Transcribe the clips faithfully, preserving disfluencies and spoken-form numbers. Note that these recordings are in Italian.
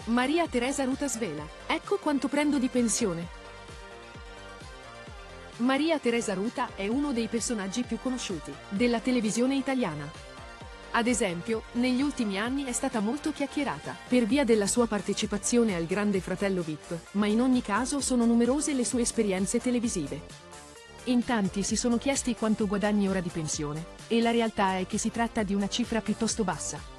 Maria Teresa Ruta svela: ecco quanto prendo di pensione. Maria Teresa Ruta è uno dei personaggi più conosciuti della televisione italiana. Ad esempio, negli ultimi anni è stata molto chiacchierata per via della sua partecipazione al Grande Fratello V I P, ma in ogni caso sono numerose le sue esperienze televisive. In tanti si sono chiesti quanto guadagni ora di pensione, e la realtà è che si tratta di una cifra piuttosto bassa.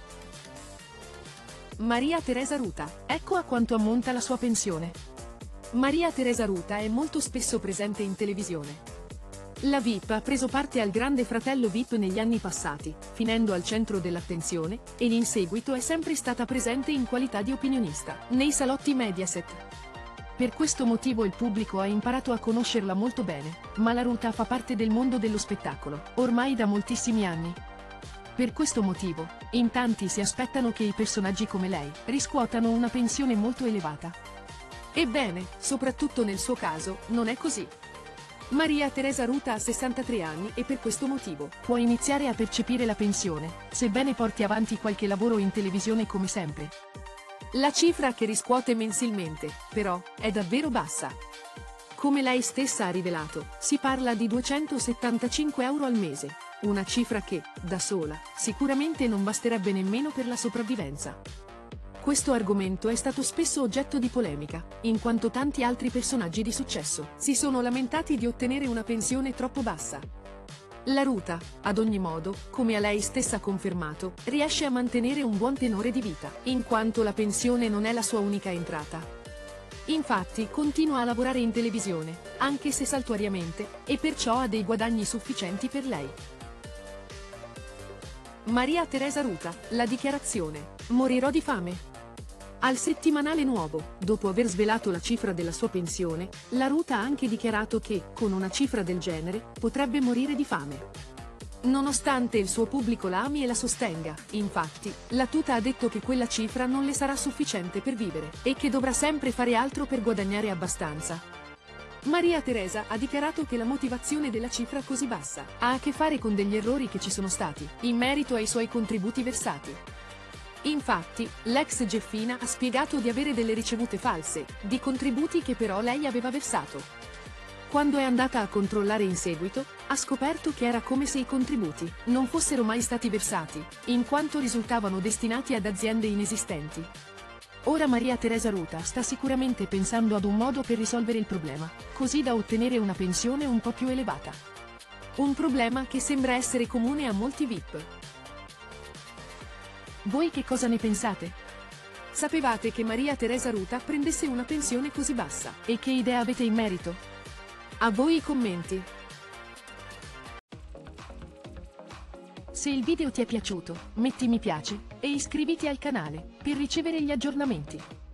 Maria Teresa Ruta, ecco a quanto ammonta la sua pensione. Maria Teresa Ruta è molto spesso presente in televisione. La V I P ha preso parte al Grande Fratello V I P negli anni passati, finendo al centro dell'attenzione, e in seguito è sempre stata presente in qualità di opinionista nei salotti Mediaset. Per questo motivo il pubblico ha imparato a conoscerla molto bene, ma la Ruta fa parte del mondo dello spettacolo, ormai da moltissimi anni. Per questo motivo, in tanti si aspettano che i personaggi come lei riscuotano una pensione molto elevata. Ebbene, soprattutto nel suo caso, non è così. Maria Teresa Ruta ha sessantatré anni e per questo motivo può iniziare a percepire la pensione, sebbene porti avanti qualche lavoro in televisione come sempre. La cifra che riscuote mensilmente, però, è davvero bassa. Come lei stessa ha rivelato, si parla di duecentosettantacinque euro al mese, una cifra che, da sola, sicuramente non basterebbe nemmeno per la sopravvivenza. Questo argomento è stato spesso oggetto di polemica, in quanto tanti altri personaggi di successo si sono lamentati di ottenere una pensione troppo bassa. La Ruta, ad ogni modo, come a lei stessa confermato, riesce a mantenere un buon tenore di vita, in quanto la pensione non è la sua unica entrata. Infatti continua a lavorare in televisione, anche se saltuariamente, e perciò ha dei guadagni sufficienti per lei. Maria Teresa Ruta, la dichiarazione: morirò di fame. Al settimanale Nuovo, dopo aver svelato la cifra della sua pensione, la Ruta ha anche dichiarato che, con una cifra del genere, potrebbe morire di fame. Nonostante il suo pubblico la ami e la sostenga, infatti, la tuta ha detto che quella cifra non le sarà sufficiente per vivere, e che dovrà sempre fare altro per guadagnare abbastanza. Maria Teresa ha dichiarato che la motivazione della cifra così bassa ha a che fare con degli errori che ci sono stati, in merito ai suoi contributi versati. Infatti, l'ex Geffina ha spiegato di avere delle ricevute false, di contributi che però lei aveva versato. Quando è andata a controllare in seguito, ha scoperto che era come se i contributi non fossero mai stati versati, in quanto risultavano destinati ad aziende inesistenti. Ora Maria Teresa Ruta sta sicuramente pensando ad un modo per risolvere il problema, così da ottenere una pensione un po' più elevata. Un problema che sembra essere comune a molti V I P. Voi che cosa ne pensate? Sapevate che Maria Teresa Ruta prendesse una pensione così bassa? E che idea avete in merito? A voi i commenti. Se il video ti è piaciuto, metti mi piace, e iscriviti al canale, per ricevere gli aggiornamenti.